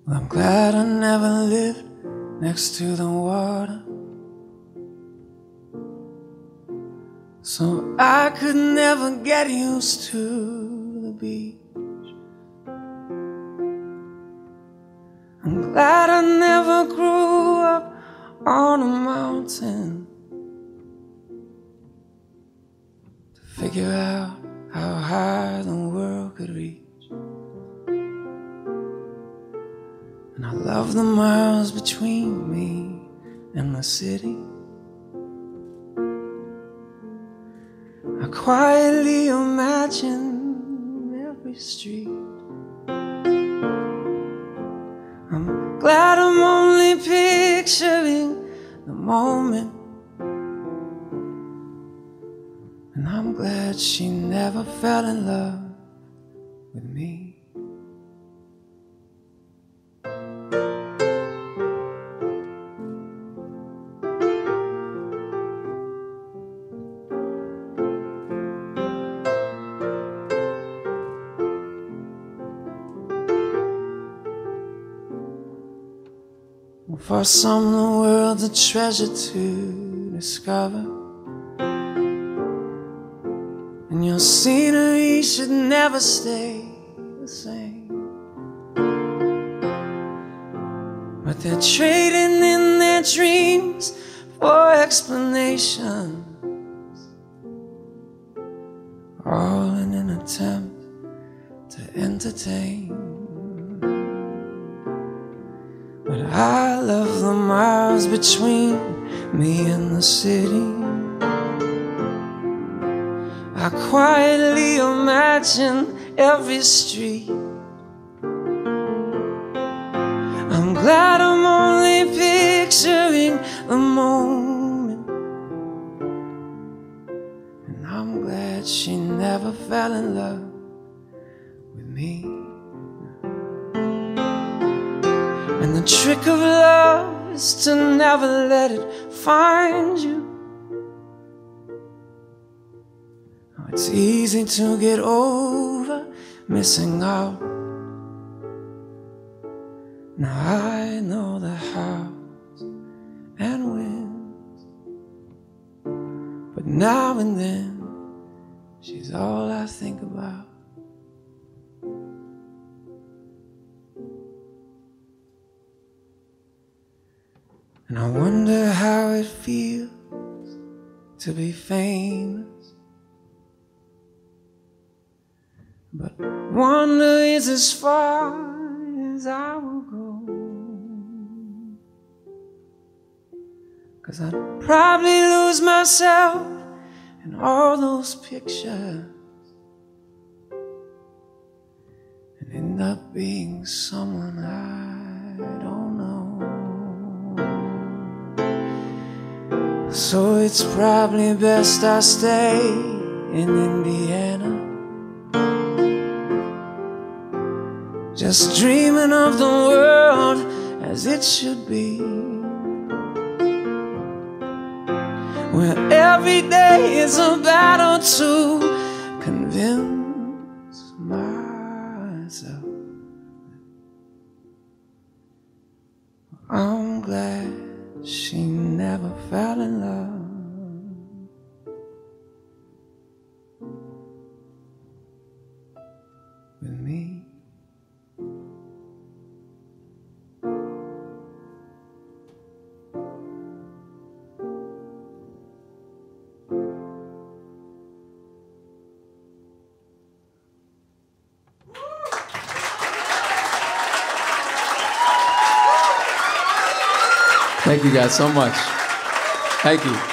Well, I'm glad I never lived next to the water, so I could never get used to the beach. I'm glad I never grew up on a mountain to figure out how high the world could reach. And I love the miles between me and the city. I quietly imagine every street. I'm glad I'm only picturing the moment, and I'm glad she never fell in love with me. For some, the world's a treasure to discover, and your scenery should never stay the same. But they're trading in their dreams for explanations, all in an attempt to entertain. But I love the miles between me and the city. I quietly imagine every street. I'm glad I'm only picturing the moment, and I'm glad she never fell in love with me. And the trick of love is to never let it find you. Oh, it's easy to get over missing out. Now I know the hows and wins, but now and then she's all I think about. And I wonder how it feels to be famous, but wonder is as far as I will go, 'cause I'd probably lose myself in all those pictures and end up being someone I don't know. So it's probably best I stay in Indiana, just dreaming of the world as it should be, where every day is a battle to convince myself I'm glad she never fell in love with me. Thank you guys so much. Thank you.